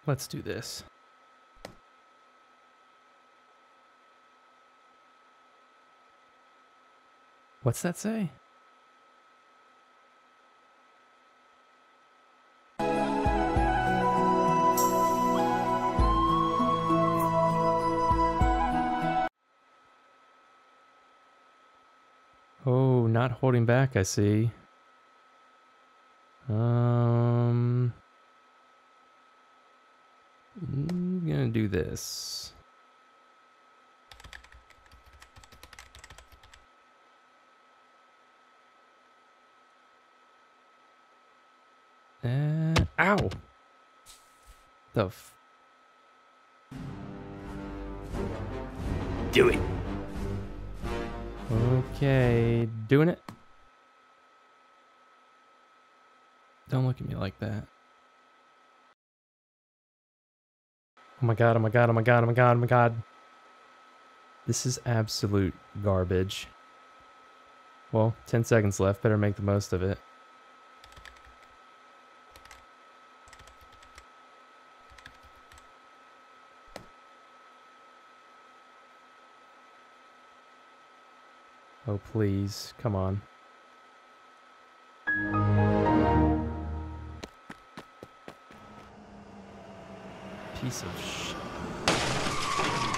Let's do this. What's that say? Oh, not holding back, I see. I'm gonna do this. Ow! The f... Do it! Okay, doing it. Don't look at me like that. Oh my god, oh my god, oh my god, oh my god, oh my god. This is absolute garbage. Well, 10 seconds left. Better make the most of it. Oh, please. Come on. Piece of shit.